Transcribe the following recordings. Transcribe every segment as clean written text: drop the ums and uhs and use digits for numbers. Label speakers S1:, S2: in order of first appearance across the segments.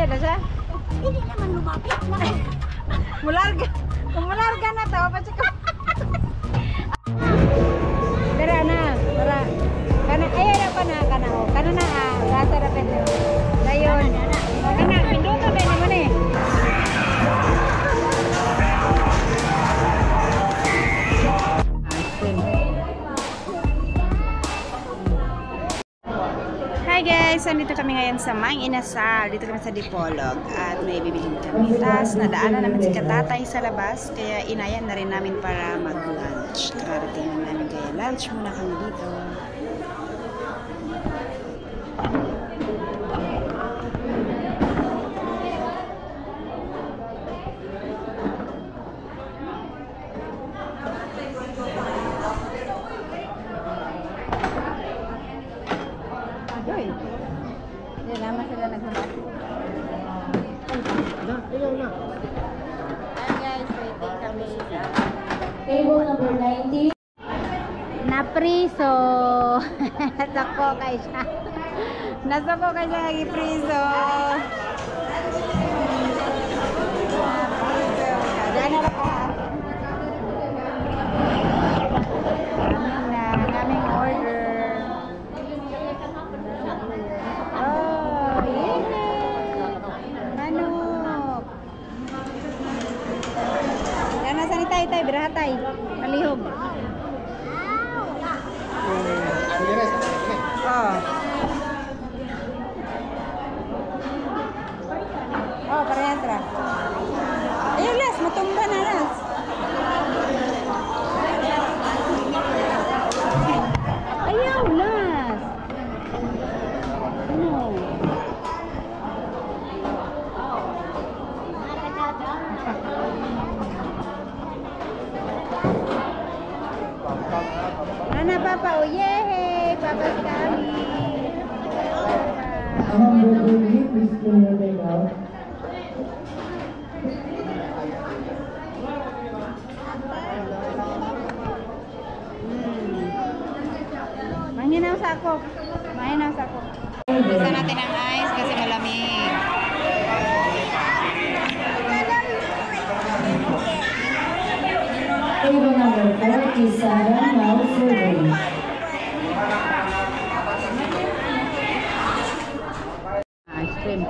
S1: na siya?
S2: Hindi naman lumapit na.
S1: Mularga. Kung mularga na to, pa ka. Dara na, para. Kana ayo na pa na kana o. Kana na gasa ra pet. Dayon. Kana pinduto ba ni mo ni? Hi guys! Nandito kami ngayon sa Mang Inasal. Dito kami sa Dipolog. At may bibilhin kami. Tapos nadaanan naman si Katatay sa labas. Kaya inayan na rin namin para mag-lunch. Kakarating namin kaya lunch muna kami dito. Hindi naman sila nagbabati.
S3: Ayaw na.
S1: Ayan guys, waiting kami sa
S2: Table number 90.
S1: na-priso. Nasako kay siya. Nasako kay siya nag-priso. Diyan na ka. Naming order. Tay, berahatay. Malihog. Oh. Oh, parehas ra. Ayun, Las, matumba na, Las. Ayaw, Las. Ano? Mana Papa, oh yay, Papa kami.
S3: Please clean your leg out.
S1: Mahinaw sa ako. Mahinaw sa ako. Gusto natin ang ice kasi malamig.
S2: Table number 47, now serving.
S1: Ice cream.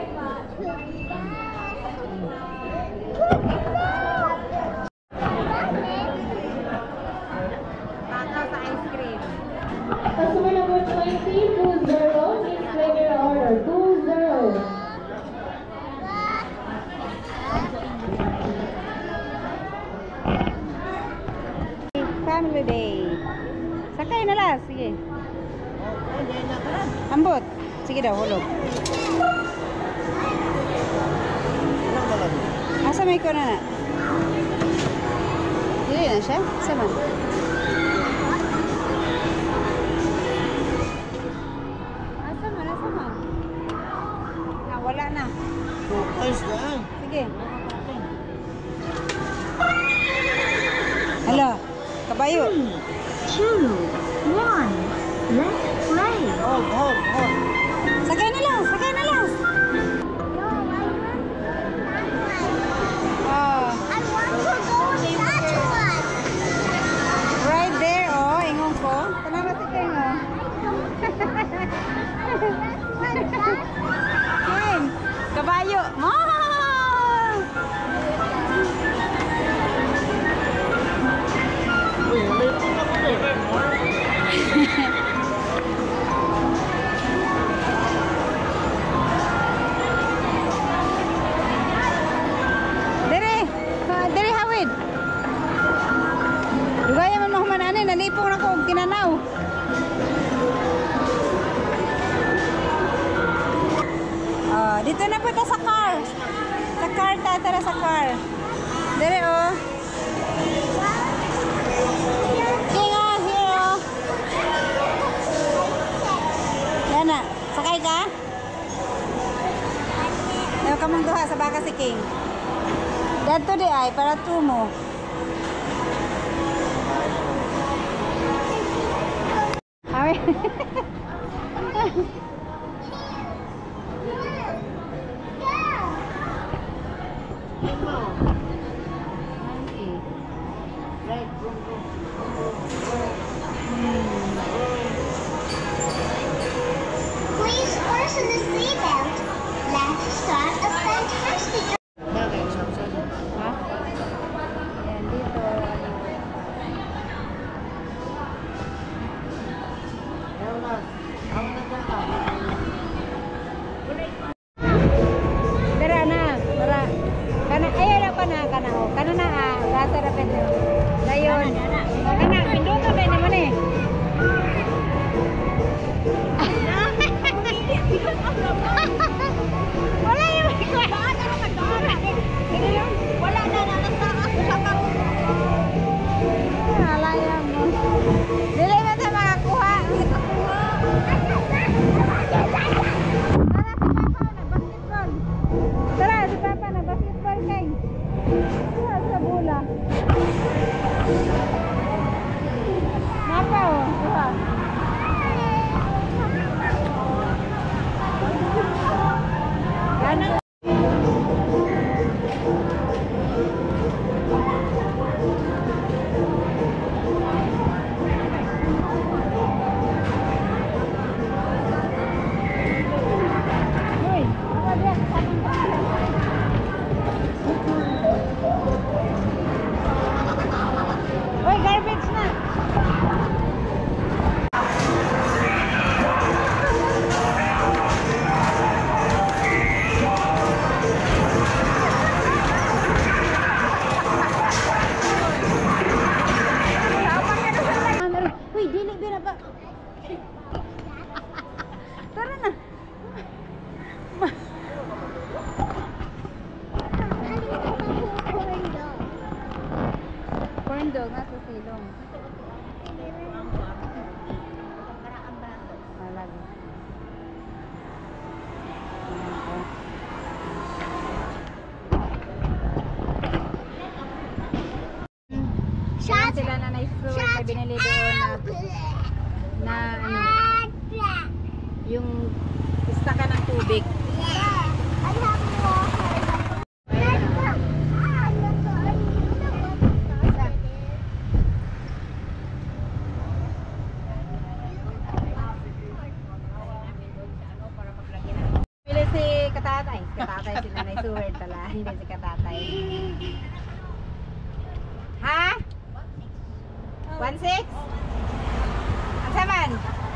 S1: Takaw sa ice cream.
S2: Customer number 20, 20, please make your order. 20.
S1: Family day. Sakay na lang. Sige. Ambot. Sige daw, hulog. Asa may ko na na? Dili na siya? Asa man? Asa man? Asa man? Wala na.
S3: Ayos lang.
S1: Sige. Hala. Kabayo.
S2: 2, 1, let's play.
S3: Hold.
S1: Sakay na lang. Sakay na lang. Oh.
S2: I want to go with that one.
S1: Right there, oh. Ingon ko. Salamat si King, oh. King. Kabayo. Oh! Dere hawid. Dugaya man mahumanani, nalipong na ko og kinanaw. Dito na po ta sa car. Sa car ta, tara sa car. Dere oh. King oh, here oh. Yan na, sakay ka? Ayaw ka mong duha sa baka si King. Dato di ay, para tumo. Ay. Sa bula. Napa oh. Diba? Gana. Hoy, apa dia? Hoy, garbage na. Uy, dili bira ba? Tara na. Corn dog nga sa silong. Malagi. Yan sila na nice fruit na binili doon na ano, yung istakan ng tubig. Pili si Katatay. Katatay si Nanay Suwed pala. Hindi si Katatay. Ha? 1.6? Ang saman?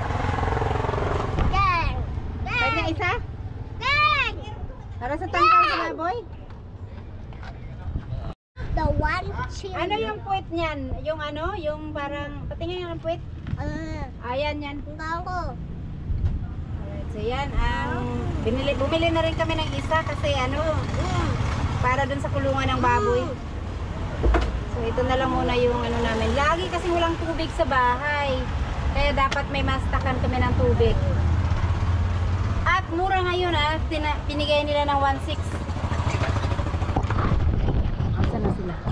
S1: Pwede na isa? Para sa tangkang sa baboy?
S2: The one chili.
S1: Ano yung puwit niyan? Yung ano? Yung parang, patingin yung puwit? Ayan yan.
S2: Ako.
S1: Alright, so yan ang bumili na rin kami ng isa kasi ano, para dun sa kulungan ng baboy. So ito na lang muna yung ano namin. Lagi kasi walang tubig sa bahay. Kaya dapat may mastakan kami ng tubig. At mura ngayon pinigay nila ng 1.6. Saan na sila?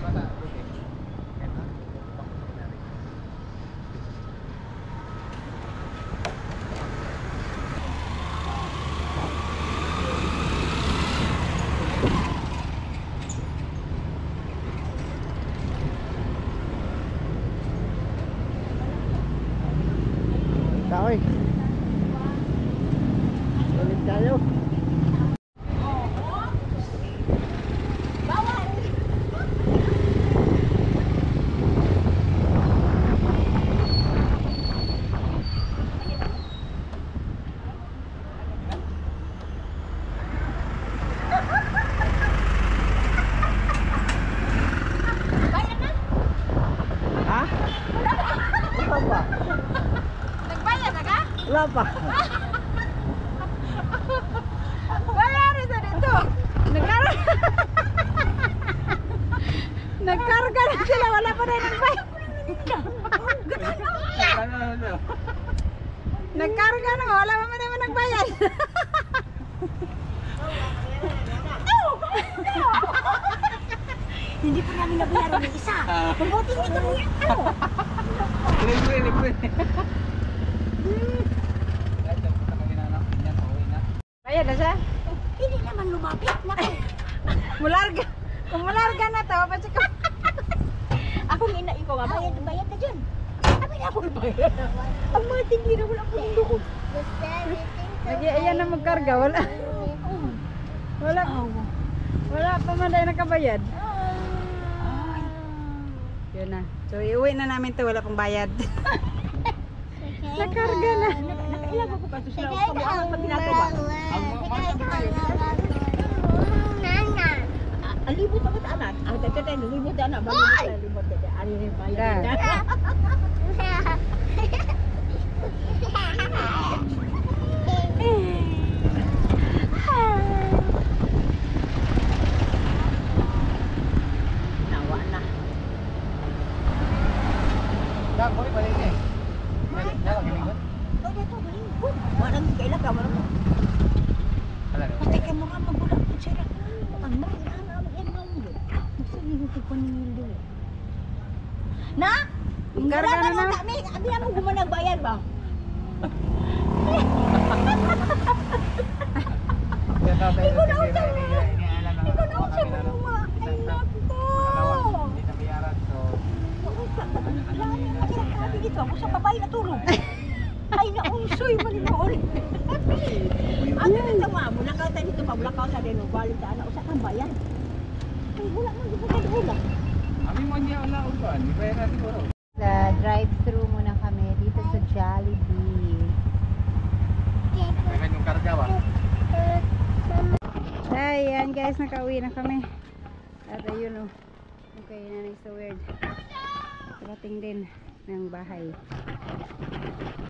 S3: Taoy. Ulit tayo. Ha? Wala pa.
S1: Nagbayad na ka?
S3: Wala pa.
S1: Bayari sa dito. Nagkarga na sila. Wala pa rin nagbayad. Nagkarga na. Wala pa naman nagbayad.
S2: Hindi pa namin nabayaran ng isa. Mabuti hindi kami ano.
S1: Bayad na siya?
S2: Hindi naman lumapit. Naku.
S1: Mularga. Kung mularga na to, kasi ko.
S2: Ako nga ikaw nga, bayad na dyan. Abi na ako bayad. Ang mga tindira wala ko yung doon.
S1: Ayan na magkarga. Wala. Wala. Wala pa man dahil nakabayad. Yun na. So iuwi na namin to. Wala pang bayad. Nakarga na.
S2: Nakailang ako pa sila. Kamuha pa pinatuwa. Ang libot ako sa anak. Ang tatay, libot na anak. Bagay libot na. Ano yung bayad na? Nawa na.
S3: Dak, boleh balik ni. Jalan ke minggu?
S2: Walang kailan ka, walang
S3: Alah.
S2: pati ka mga magulang ko sila. Ang mga yun. Gusto niyo ito pa nilo. Na?
S1: Karga na na.
S2: Kami, abi mo gumanang bayad ba?
S3: Kaya tatay
S2: Ikaw na
S3: sa
S2: usap mo.
S3: inialam na.
S2: Ikaw na usap mo mga anak ko.
S3: Hindi na bayaran, so
S2: Sabi dito, ako sa babae natulog. Ay, naungsoy mo ni noon. Ano nito ma? Bulakaw tayo dito pa. Bulakaw sa dino. Balik sa anak. Usa kang bayan. Ay, wala man. Di ba tayo hula?
S3: Ami mo niya wala ko ba? Di bayaran siguro.
S2: Sa drive-thru muna kami dito sa Jollibee.
S3: Bayaran yung karga ba?
S1: Ayan guys, nakauwi na kami. At ayun oh. Okay, nanay so weird. Parating din ng bahay.